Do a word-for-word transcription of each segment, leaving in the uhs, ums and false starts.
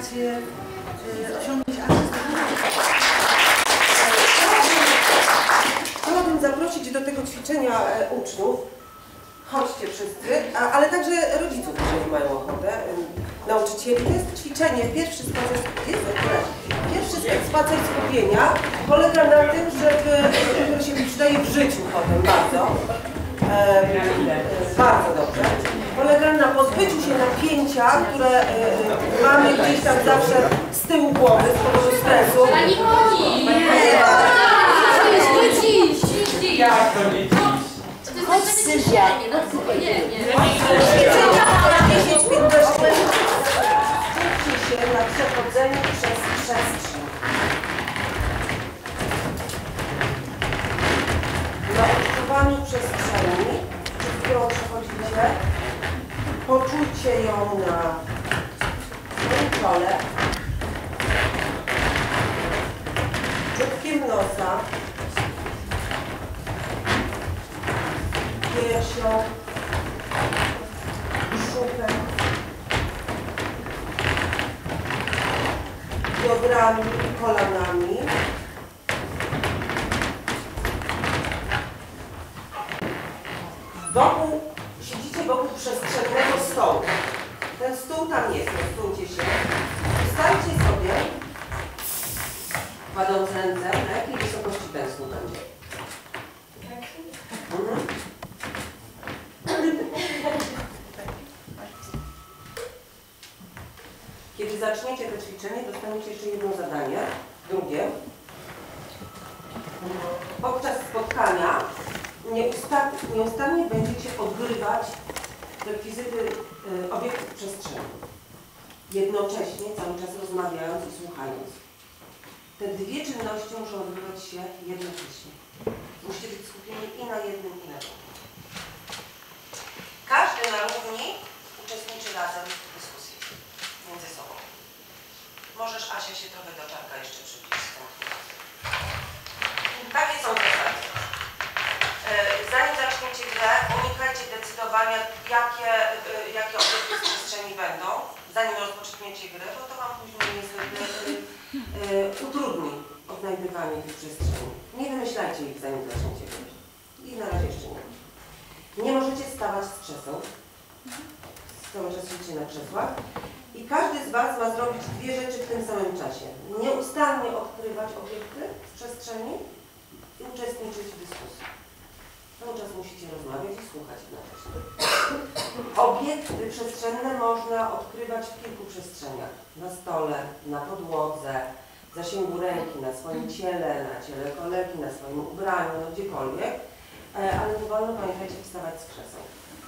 starać się osiągnąć artystyczne. Chciałabym zaprosić do tego ćwiczenia uczniów. Chodźcie wszyscy, a, ale także rodziców, jeżeli mają ochotę, nauczycieli. To jest ćwiczenie, pierwszy spacer, jest, pierwszy spacer skupienia polega na tym, żeby, który się przydaje w życiu potem bardzo, e, bardzo dobrze. Polega na pozbyciu się napięcia, które e, mamy gdzieś tam zawsze z tyłu głowy, z powodu stresu. Pani Koni! Jak to nie Chodź Sylwia! Nie, nie. dziesięć piętnaście minut. Skupcie się na przechodzeniu przez przestrzeń. Na odczuwaniu przestrzeni, przez którą przechodzicie. Poczujcie ją na swoim czole. Czubkiem nosa. Piersią, brzuchem, biodrami i kolanami. Wokół, siedzicie wokół przestrzennego stołu. Ten stół tam jest, odsuńcie się. Ustawcie sobie, kładąc ręce, na jakiej wysokości ten stół będzie. Mhm. Kiedy zaczniecie to ćwiczenie, dostaniecie jeszcze jedno zadanie, drugie. Podczas spotkania nieustannie, nieustannie będziecie odgrywać rekwizyty y, obiektów przestrzeni. Jednocześnie cały czas rozmawiając i słuchając. Te dwie czynności muszą odbywać się jednocześnie. Musicie być skupieni i na jednym, i na drugim. Każdy na równi uczestniczy razem w dyskusji między sobą. Możesz, Asia, się trochę do czarka jeszcze przybliżyć. Takie są zasady. Zanim zaczniecie grę, unikajcie decydowania, jakie, jakie obiekty z przestrzeni będą, zanim rozpoczniecie grę, bo to Wam później niestety utrudni odnajdywanie tych przestrzeni. Nie wymyślajcie ich, zanim zaczniecie grę. I na razie jeszcze nie. Nie możecie stawać z krzeseł. Cały czas siedzicie na krzesłach. I każdy z Was ma zrobić dwie rzeczy w tym samym czasie. Nieustannie odkrywać obiekty z przestrzeni i uczestniczyć w dyskusji. Cały czas musicie rozmawiać i słuchać jednocześnie. Obiekty przestrzenne można odkrywać w kilku przestrzeniach. Na stole, na podłodze, w zasięgu ręki, na swoim ciele, na ciele kolegi, na swoim ubraniu, no gdziekolwiek. Ale nie wolno, pamiętajcie, wstawać z krzeseł.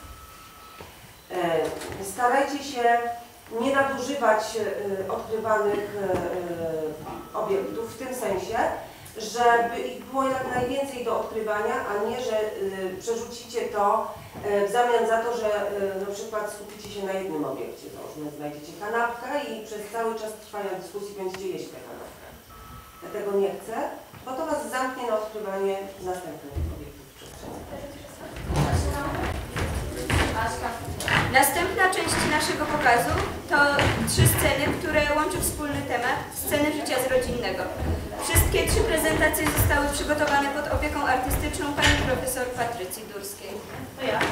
Starajcie się nie nadużywać odkrywanych obiektów w tym sensie, żeby ich było jak najwięcej do odkrywania, a nie, że przerzucicie to w zamian za to, że na przykład skupicie się na jednym obiekcie. Załóżmy, znajdziecie kanapkę i przez cały czas trwania dyskusji będziecie jeść tę kanapkę. Ja tego nie chcę, bo to Was zamknie na odkrywanie następnych obiektów w przestrzeni. Następna część naszego pokazu to trzy sceny, które łączy wspólny temat sceny życia z rodzinnego. Wszystkie trzy prezentacje zostały przygotowane pod opieką artystyczną pani profesor Patrycji Durskiej. To ja.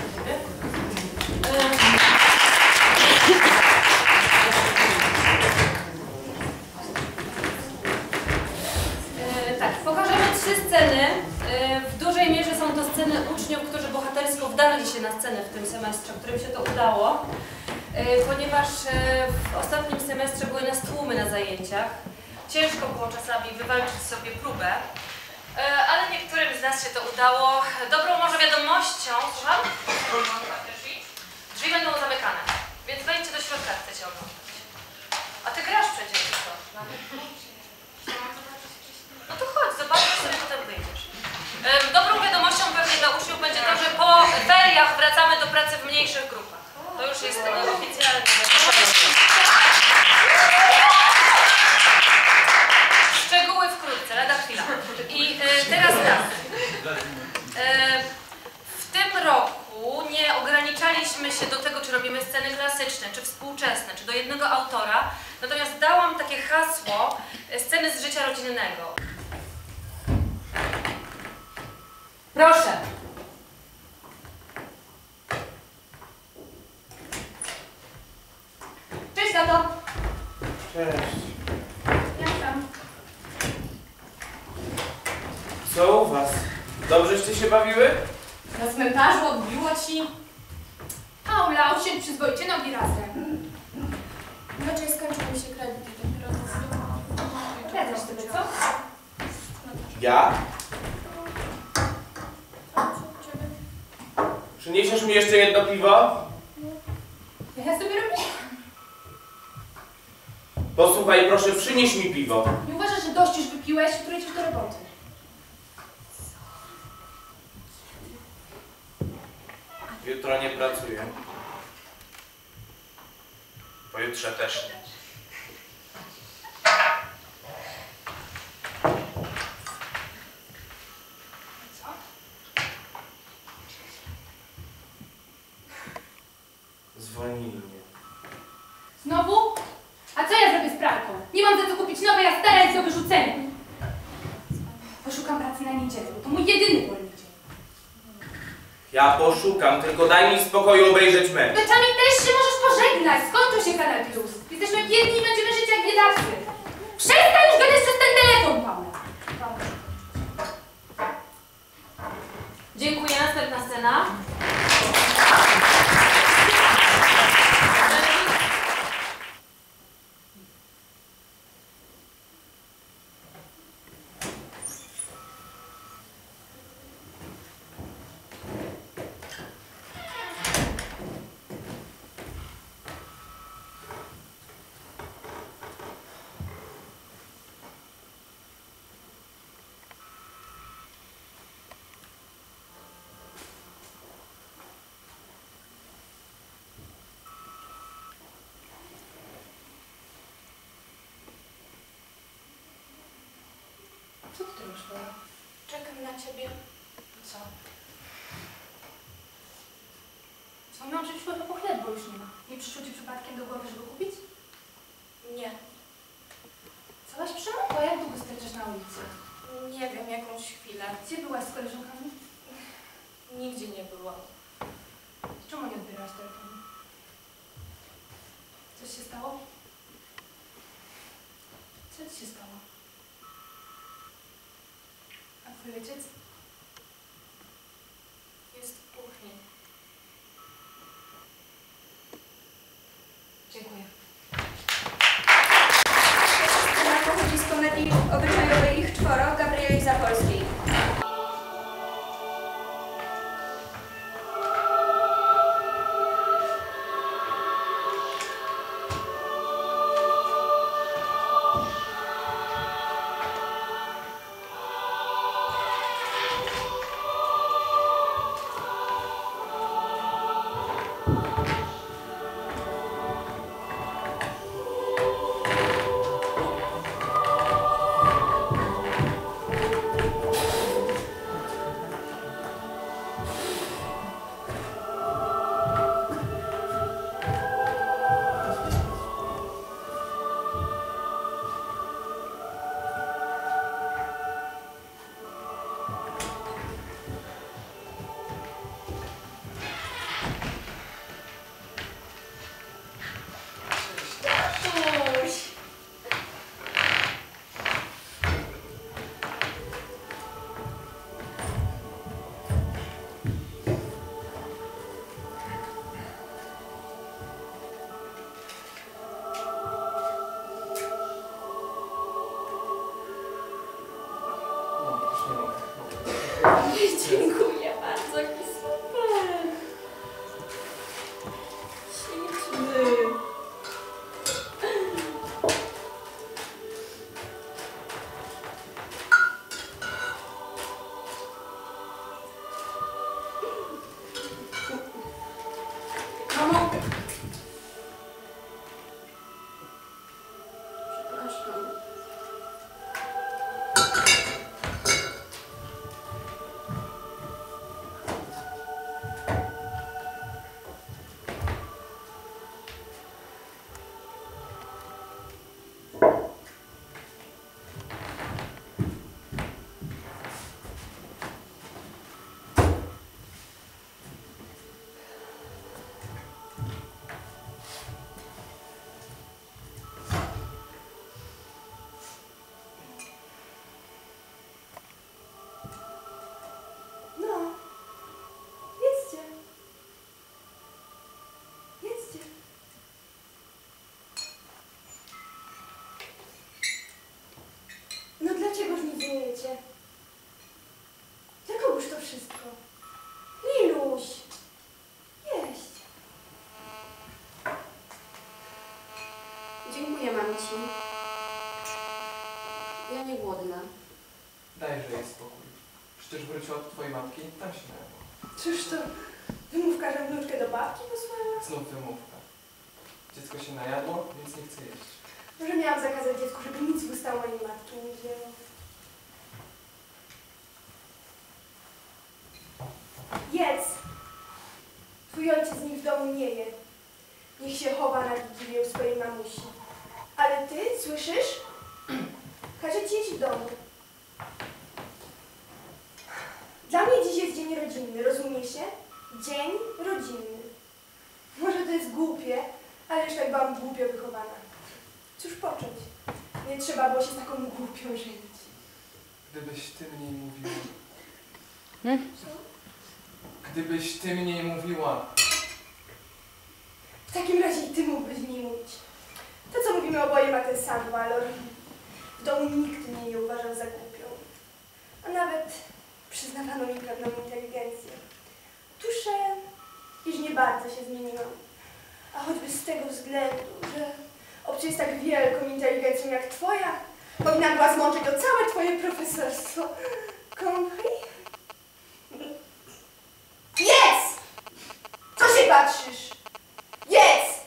E, tak, pokażemy trzy sceny. E, w dużej mierze są to sceny uczniów, którzy bohatersko wdarli się na scenę w tym semestrze, którym się to udało, e, ponieważ e, w ostatnim semestrze były nas tłumy na zajęciach. Ciężko było czasami wywalczyć sobie próbę, ale niektórym z nas się to udało. Dobrą może wiadomością, słucham? Drzwi? Drzwi będą zamykane, więc wejdźcie do środka, jak chcecie oglądać. A ty grasz przecież, co? No to chodź, zobaczysz, sobie potem wyjdziesz. Dobrą wiadomością pewnie dla uczniów będzie to, że po feriach wracamy do pracy w mniejszych grupach. To już jest oficjalne. Szczegóły wkrótce, lada chwila. I e, teraz tak. E, w tym roku nie ograniczaliśmy ograniczmy się do tego, czy robimy sceny klasyczne, czy współczesne, czy do jednego autora. Natomiast dałam takie hasło e, sceny z życia rodzinnego. Proszę. Cześć, tato. Cześć. Jak tam? Co u was? Dobrzeście się bawiły? Na cmentarzu odbiło ci. Paula, usiądź przyzwoicie nogi razem. Raczej skończył mi się kredyt i dopiero Opowiadasz sobie, co? Ja? Przyniesiesz mi jeszcze jedno piwo? Ja sobie robię. Posłuchaj, proszę, przynieś mi piwo. Nie uważasz, że dość już wypiłeś, jutro idziesz do roboty. Jutro nie pracuję. Pojutrze też nie. Zwolnili mnie. Znowu? A co ja zrobię z pralką? Nie mam za co kupić nowej, a stara jest do wyrzucenia. Poszukam pracy na niedzielę, bo to mój jedyny wolny dzień. Ja poszukam, tylko daj mi spokoju obejrzeć mecz. Wieczorami też się możesz pożegnać. Skończył się Kanal Plus. Jesteśmy biedni i będziemy żyć jak biedacy. Przestań już gadać przez ten telefon, Paula. Dziękuję. Następna scena. Co ty robisz, Paula? Czekam na ciebie. Co? Co? Miałam przyjść po chleb, bo już nie ma. Nie przyszło ci przypadkiem do głowy, żeby kupić? Nie. Całaś przemokła. Jak długo spędzasz na ulicy? Nie wiem, jakąś chwilę. Gdzie byłaś z koleżankami? Nigdzie nie byłam. Czemu nie odbierałaś telefonu? Coś się stało? Co ci się stało? A twój ojciec? Jest w kuchni. Dziękuję. Scena pochodzi z komedii obyczajowej Ich czworo Gabrieli Zapolskiej. mamusi. Ja nie głodna. Dajże jej spokój. Przecież wróciła od twojej matki, tam się najadła. Cóż to, wymówka, że wnuczkę do babci posłała? Znów wymówka. Dziecko się najadło, więc nie chce jeść. Może miałam zakazać dziecku, żeby nic w usta mojej matki nie wzięło. Jedz! Twój ojciec nic w domu nie je. Niech się chowa na Wigilię u swojej mamusi. Ale ty, słyszysz? Każę ci jeść w domu. Dla mnie dziś jest dzień rodzinny, rozumie się? Dzień rodzinny. Może to jest głupie, ale już tak byłam głupio wychowana. Cóż począć? Nie trzeba było się z taką głupią żenić. Gdybyś ty mniej mówiła. Co? Gdybyś ty mniej mówiła. W takim razie i ty mógłbyś mi mówić. To, co mówimy oboje, ma ten sam walor. W domu nikt mnie nie uważał za głupią. A nawet przyznawano mi pewną inteligencję. Tuszę, iż nie bardzo się zmieniłam. A choćby z tego względu, że obcy jest tak wielką inteligencją jak twoja, powinna była zmączyć o całe twoje profesorstwo. Compris? Jedz! Co się patrzysz? Jedz!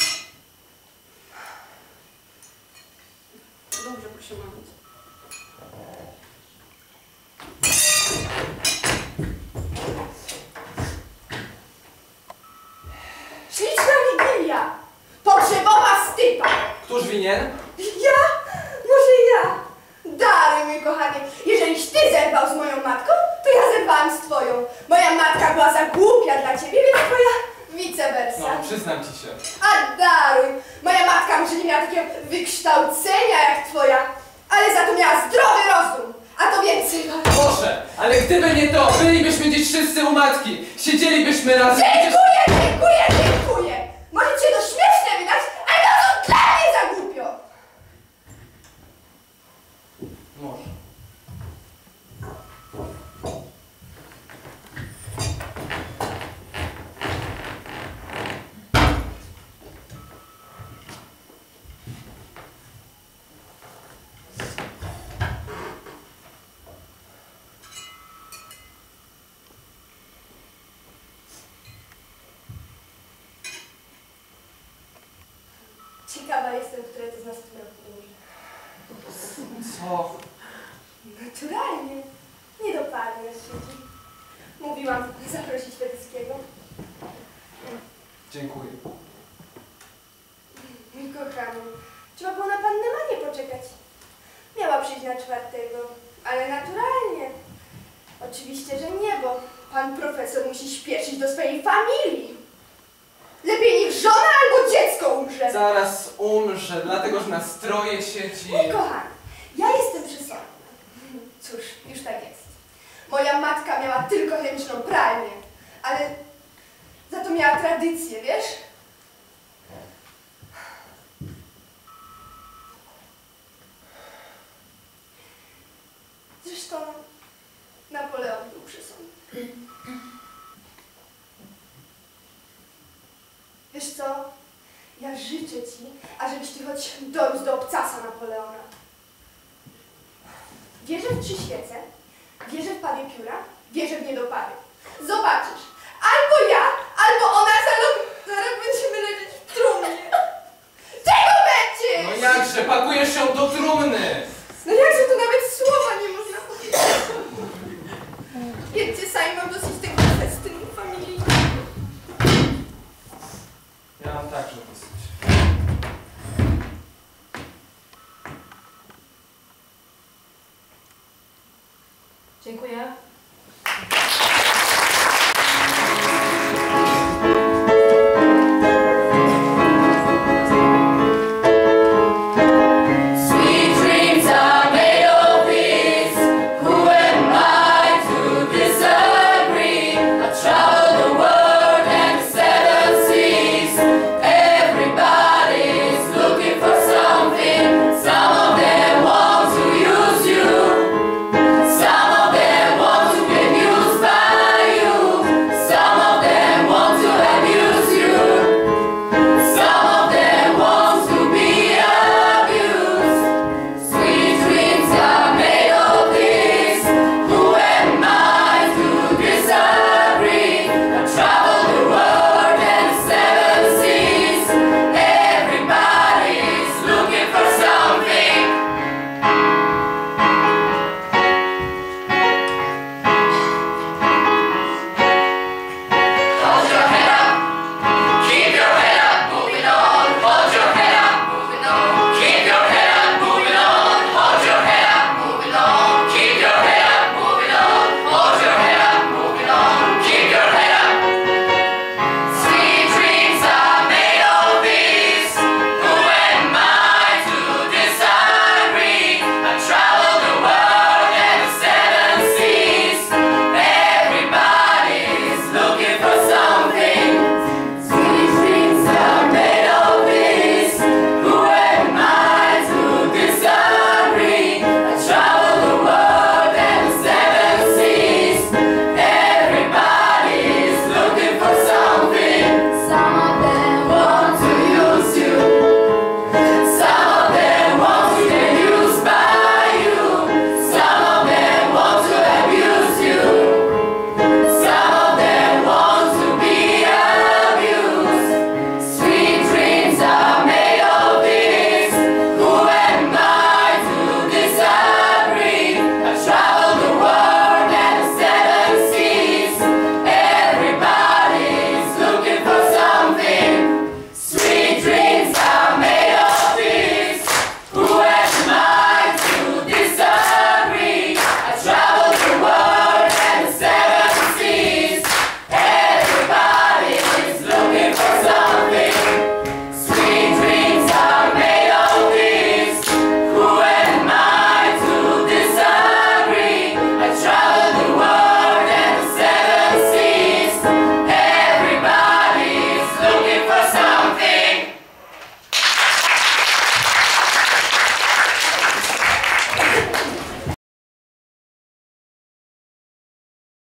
Dobrze, proszę mamuś. Śliczna Wigilia! Pogrzebowa stypa! Któż winien? Ja? Może ja? Dalej, mój kochany, jeżeliś ty zerwał z moją matką, to ja zerwałam z twoją. Moja matka była za głupia dla ciebie, więc twoja vice versa. No, przyznam ci się. A daruj! Moja matka może nie miała takiego wykształcenia jak twoja, ale za to miała zdrowy rozum, a to więcej wart. Proszę, ale gdyby nie to, bylibyśmy dziś wszyscy u matki. Siedzielibyśmy razem. Dziękuję, dziękuję, dziękuję! Może cię to śmieszne wydać, ale to są dla mnie za głupio! Może. Ciekawa jestem, które to z nas tym roku umrze. Co? Naturalnie. Nie dopadnie nas siedzi. Mówiłam zaprosić Fedyckiego. Dziękuję. Mój kochany, trzeba było na pannę Manię poczekać. Miała przyjść na czwartego, ale naturalnie. Oczywiście, że nie, bo pan profesor musi śpieszyć do swojej familii. Lepiej niech żona albo dziecko umrze. Zaraz umrze, dlatego że na stroje siedzi. Mój kochany, ja jestem przysłanna. Cóż, już tak jest. Moja matka miała tylko chemiczną pralnię, ale za to miała tradycję, wiesz? Zresztą Napoleon był przysłanny. Wiesz co? Ja życzę ci, ażebyś ty choć dorósł do obcasa Napoleona. Wierzę w trzy świece, wierzę w pady pióra, wierzę w niedopady. Zobaczysz,